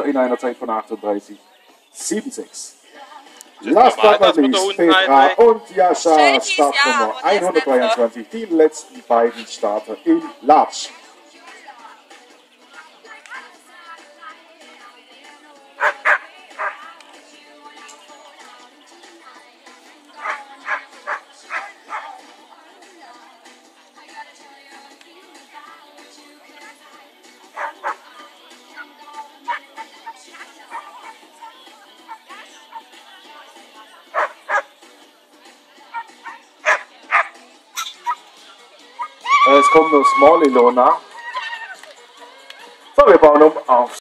Gewinner in einer Zeit von 38,76. Last but not least, Petra+Jasha, Startnummer 123, die letzten beiden Starter in Large. Es kommt nur Small Ilona. So, wir bauen um auf